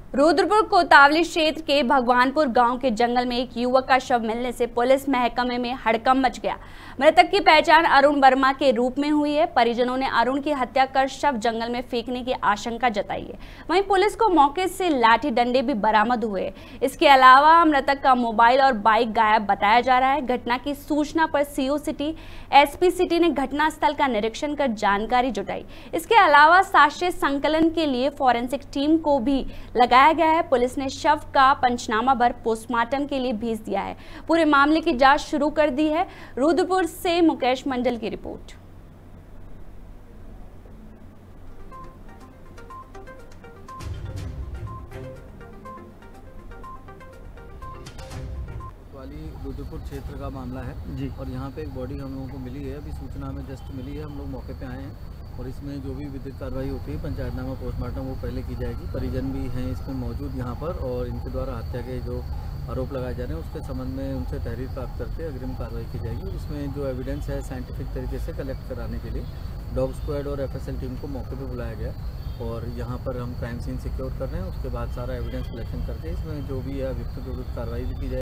रुद्रपुर कोतवाली क्षेत्र के भगवानपुर गांव के जंगल में एक युवक का शव मिलने से पुलिस महकमे में हड़कंप मच गया। मृतक की पहचान अरुण वर्मा के रूप में हुई है। परिजनों ने अरुण की हत्या कर शव जंगल में फेंकने की आशंका जताई है। वहीं पुलिस को मौके से लाठी डंडे भी बरामद हुए। इसके अलावा मृतक का मोबाइल और बाइक गायब बताया जा रहा है। घटना की सूचना पर सीओ सिटी एसपी सिटी ने घटनास्थल का निरीक्षण कर जानकारी जुटाई। इसके अलावा साक्ष्य संकलन के लिए फॉरेंसिक टीम को भी लगाया गया है। पुलिस ने शव का पंचनामा भर पोस्टमार्टम के लिए भेज दिया है। पूरे मामले की जांच शुरू कर दी है। रुद्रपुर से मुकेश मंडल की रिपोर्ट। रुद्रपुर क्षेत्र का मामला है जी। और यहाँ पे एक बॉडी हम लोगों को मिली है, अभी सूचना हमें जस्ट मिली है। हम लोग मौके पे आए हैं और इसमें जो भी विधिक कार्रवाई होती है, पंचायतनामा, पोस्टमार्टम, वो पहले की जाएगी। परिजन भी हैं इसमें मौजूद यहाँ पर और इनके द्वारा हत्या के जो आरोप लगाए जा रहे हैं उसके संबंध में उनसे तहरीर प्राप्त करके अग्रिम कार्रवाई की जाएगी। इसमें जो एविडेंस है साइंटिफिक तरीके से कलेक्ट कराने के लिए डॉग स्क्वाड और FSL टीम को मौके पर बुलाया गया और यहाँ पर हम क्राइम सीन सिक्योर कर रहे हैं। उसके बाद सारा एविडेंस कलेक्शन करके इसमें जो भी है अभियुक्त के विरुद्ध कार्रवाई भी की जाएगी।